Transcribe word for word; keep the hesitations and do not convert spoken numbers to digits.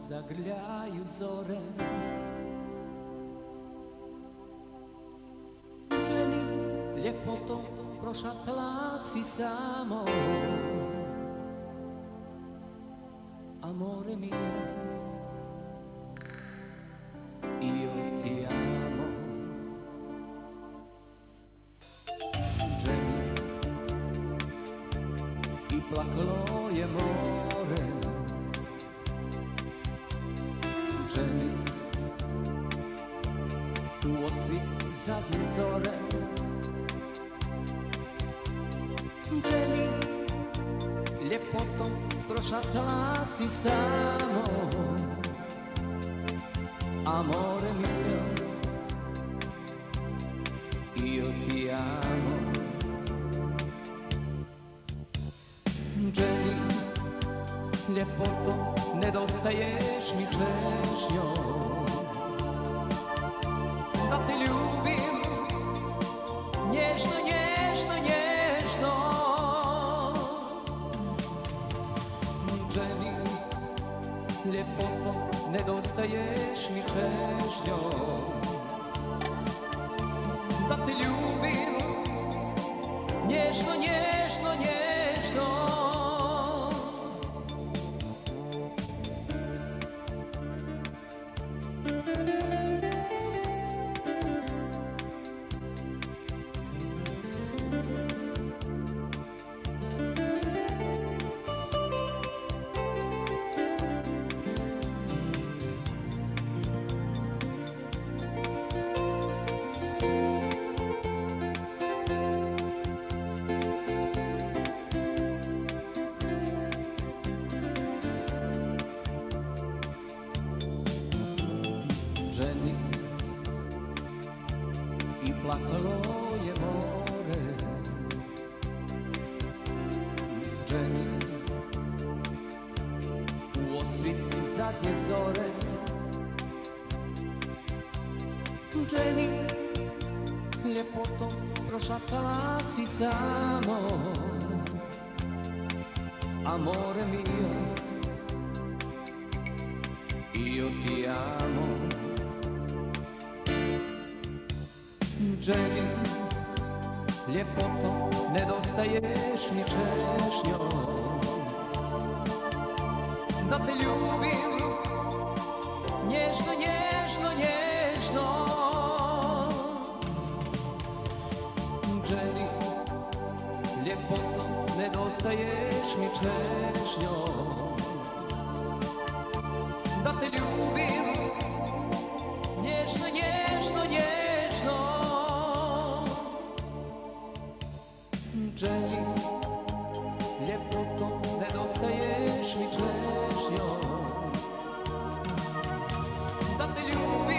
zagrljaju zore. Dženi, ljepoto prošaptala si samo, amore mio, io ti amo. Dženi, i plakalo je more. Dženi, u osvit zadnje zore. Dženi, ljepotom prošaptala si samo, amore mio, io ti amo. Dženi, ljepoto, nedostaješ mi čežnjom, da te ljubim nježno, nježno, nježno. Dženi, ljepoto, nedostaješ mi čežnjom, da te ljubim nježno, nježno, nježno. Dženi, i plakalo je more. Dženi, u osvit zadnje zore. Dženi, ljepoto prošaptala si samo, amore mio, io ti amo. Dženi, ljepoto, nedostaješ mi čežnjom, da te ljubim nježno, nježno, nježno. Dženi, ljepoto, nedostaješ mi čežnjom, da te ljubim nježno, nježno, nježno. Dženi, ljepoto, nedostaješ mi čežnjom, da te ljubim